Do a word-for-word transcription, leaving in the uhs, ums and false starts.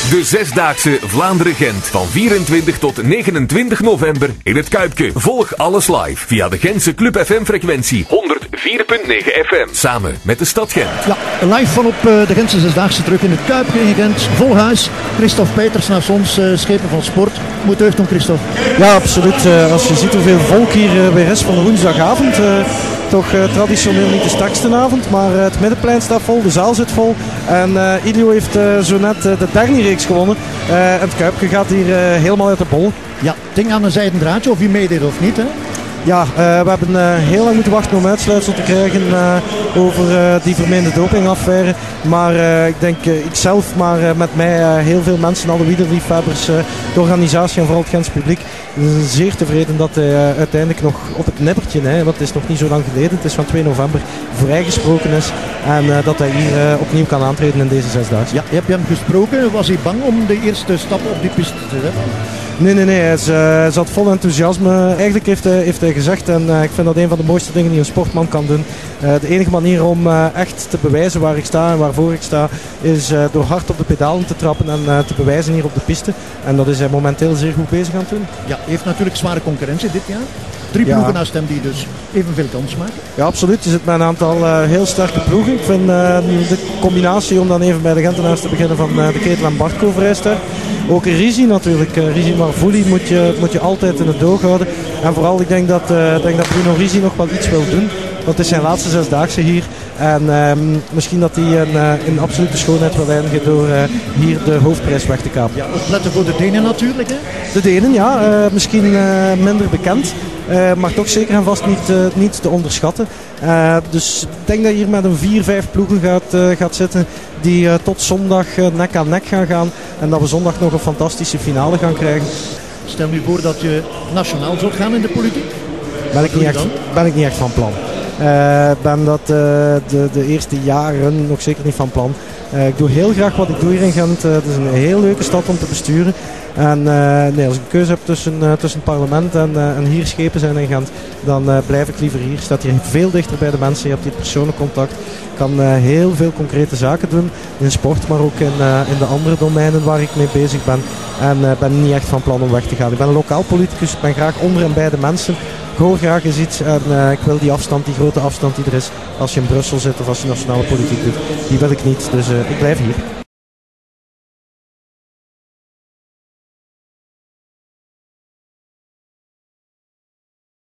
De zesdaagse Vlaanderen-Gent van vierentwintig tot negenentwintig november in het Kuipke. Volg alles live via de Gentse Club F M-frequentie honderdvier komma negen F M. Samen met de stad Gent. Ja, live van op uh, de Gentse zesdaagse terug in het Kuipke in Gent. Vol huis. Christophe Peters naast ons, uh, schepen van sport. Moet deugd om, Christophe. Ja, absoluut. Uh, als je ziet hoeveel volk hier uh, weer is van de woensdagavond. Uh, toch uh, traditioneel niet de sterkste avond, maar uh, het middenplein staat vol, de zaal zit vol. En uh, Ilio heeft uh, zo net uh, de derde reeks gewonnen. Uh, en het Kuipke gaat hier uh, helemaal uit de bol. Ja, ding aan een zijden draadje, of je meedeed of niet, hè? Ja, uh, we hebben uh, heel lang moeten wachten om uitsluitsel te krijgen uh, over uh, die vermeende dopingaffaire. Maar uh, ik denk uh, ikzelf, maar uh, met mij uh, heel veel mensen, alle wielerliefhebbers, uh, de organisatie en vooral het Gents publiek, zijn zeer tevreden dat hij uh, uiteindelijk nog op het nippertje, hè, want het is nog niet zo lang geleden, het is van twee november, vrijgesproken is. En uh, dat hij hier uh, opnieuw kan aantreden in deze zesdaagse. Ja, heb je hem gesproken? Was hij bang om de eerste stap op die piste te zetten? Nee, nee, nee. Hij, is, uh, hij zat vol enthousiasme. Eigenlijk heeft hij, heeft hij gezegd, en uh, ik vind dat een van de mooiste dingen die een sportman kan doen. Uh, de enige manier om uh, echt te bewijzen waar ik sta en waarvoor ik sta, is uh, door hard op de pedalen te trappen en uh, te bewijzen hier op de piste. En dat is hij momenteel zeer goed bezig aan het doen. Ja, hij heeft natuurlijk zware concurrentie dit jaar. Drie ja. ploegen naast hem die dus evenveel kans maken. Ja, absoluut. Je zit met een aantal uh, heel sterke ploegen. Ik vind uh, de combinatie, om dan even bij de Gentenaars te beginnen, van uh, de Ketel en Bartko vrij sterk. Ook Risi natuurlijk. Uh, Risi Marvuli moet je, moet je altijd in het oog houden. En vooral, ik denk dat, uh, denk dat Bruno Risi nog wel iets wil doen. Want het is zijn laatste zesdaagse hier. En uh, misschien dat hij in, uh, in absolute schoonheid wil eindigen door uh, hier de hoofdprijs weg te kapen. Ja, opletten voor de Denen natuurlijk, hè? De Denen, ja. Uh, misschien uh, minder bekend. Uh, maar toch zeker en vast niet, uh, niet te onderschatten. Uh, dus ik denk dat je hier met een vier, vijf ploegen gaat, uh, gaat zitten die uh, tot zondag uh, nek aan nek gaan gaan. En dat we zondag nog een fantastische finale gaan krijgen. Stel je voor dat je nationaal zult gaan in de politiek? Ben ik niet echt, ben ik niet echt van plan. Ik uh, ben dat uh, de, de eerste jaren nog zeker niet van plan. Uh, ik doe heel graag wat ik doe hier in Gent. Uh, het is een heel leuke stad om te besturen. En uh, nee, als ik een keuze heb tussen, uh, tussen het parlement en, uh, en hier schepen zijn in Gent, dan uh, blijf ik liever hier. Staat hier veel dichter bij de mensen. Je hebt hier persoonlijk contact. Ik kan uh, heel veel concrete zaken doen in sport, maar ook in, uh, in de andere domeinen waar ik mee bezig ben. En uh, ben niet echt van plan om weg te gaan. Ik ben een lokaal politicus. Ik ben graag onder en bij de mensen. Ik hoor graag eens iets en uh, ik wil die afstand, die grote afstand die er is als je in Brussel zit of als je nationale politiek doet, die wil ik niet. Dus uh, ik blijf hier.